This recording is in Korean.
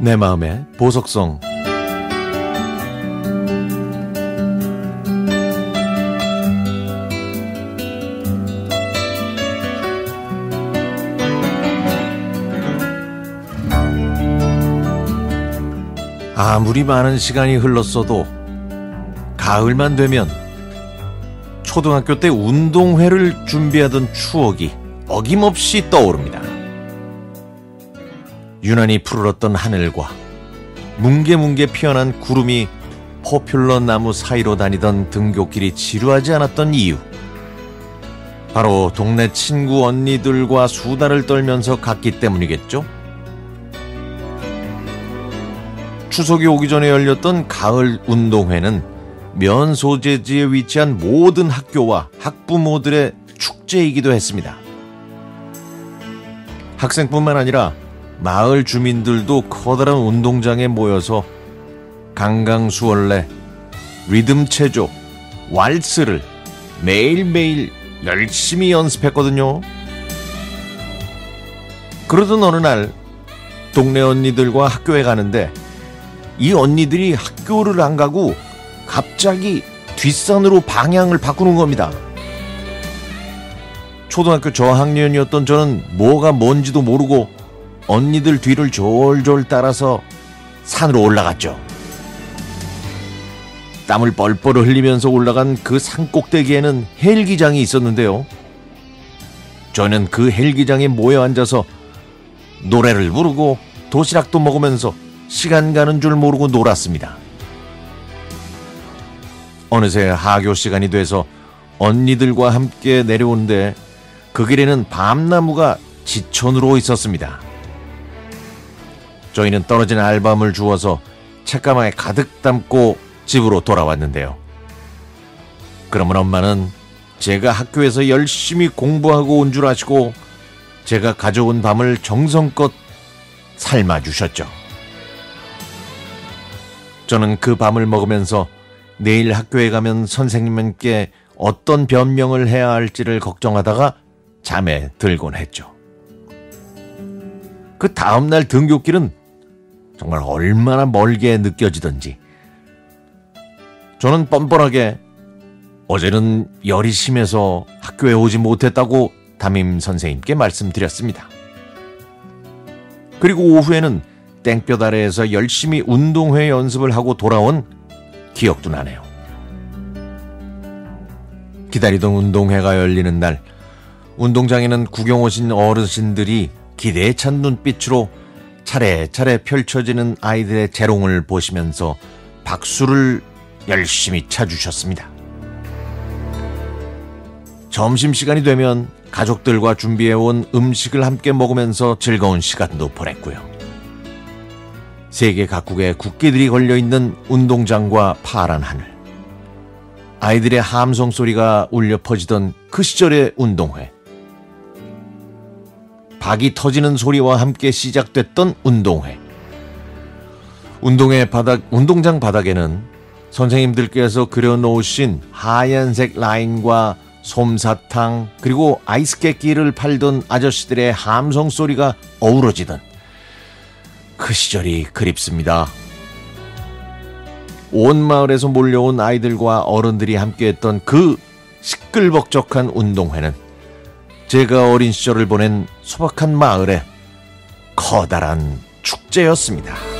내 마음의 보석성. 아무리 많은 시간이 흘렀어도 가을만 되면 초등학교 때 운동회를 준비하던 추억이 어김없이 떠오릅니다. 유난히 푸르렀던 하늘과 뭉게뭉게 피어난 구름이 포퓰러 나무 사이로 다니던 등굣길이 지루하지 않았던 이유, 바로 동네 친구 언니들과 수다를 떨면서 갔기 때문이겠죠? 추석이 오기 전에 열렸던 가을 운동회는 면 소재지에 위치한 모든 학교와 학부모들의 축제이기도 했습니다. 학생뿐만 아니라 마을 주민들도 커다란 운동장에 모여서 강강수월래, 리듬 체조, 왈스를 매일매일 열심히 연습했거든요. 그러던 어느 날 동네 언니들과 학교에 가는데 이 언니들이 학교를 안 가고 갑자기 뒷산으로 방향을 바꾸는 겁니다. 초등학교 저학년이었던 저는 뭐가 뭔지도 모르고 언니들 뒤를 졸졸 따라서 산으로 올라갔죠. 땀을 뻘뻘 흘리면서 올라간 그 산 꼭대기에는 헬기장이 있었는데요. 저는 그 헬기장에 모여 앉아서 노래를 부르고 도시락도 먹으면서 시간 가는 줄 모르고 놀았습니다. 어느새 하교 시간이 돼서 언니들과 함께 내려오는데 그 길에는 밤나무가 지천으로 있었습니다. 저희는 떨어진 알밤을 주워서 책가방에 가득 담고 집으로 돌아왔는데요. 그러면 엄마는 제가 학교에서 열심히 공부하고 온 줄 아시고 제가 가져온 밤을 정성껏 삶아주셨죠. 저는 그 밤을 먹으면서 내일 학교에 가면 선생님께 어떤 변명을 해야 할지를 걱정하다가 잠에 들곤 했죠. 그 다음날 등굣길은 정말 얼마나 멀게 느껴지던지 저는 뻔뻔하게 어제는 열이 심해서 학교에 오지 못했다고 담임 선생님께 말씀드렸습니다. 그리고 오후에는 땡볕 아래에서 열심히 운동회 연습을 하고 돌아온 기억도 나네요. 기다리던 운동회가 열리는 날, 운동장에는 구경 오신 어르신들이 기대에 찬 눈빛으로 차례차례 펼쳐지는 아이들의 재롱을 보시면서 박수를 열심히 쳐주셨습니다. 점심시간이 되면 가족들과 준비해온 음식을 함께 먹으면서 즐거운 시간도 보냈고요. 세계 각국의 국기들이 걸려있는 운동장과 파란 하늘, 아이들의 함성 소리가 울려 퍼지던 그 시절의 운동회, 박이 터지는 소리와 함께 시작됐던 운동회. 운동장 바닥에는 선생님들께서 그려놓으신 하얀색 라인과 솜사탕 그리고 아이스케이크를 팔던 아저씨들의 함성 소리가 어우러지던 그 시절이 그립습니다. 온 마을에서 몰려온 아이들과 어른들이 함께했던 그 시끌벅적한 운동회는 제가 어린 시절을 보낸 소박한 마을의 커다란 축제였습니다.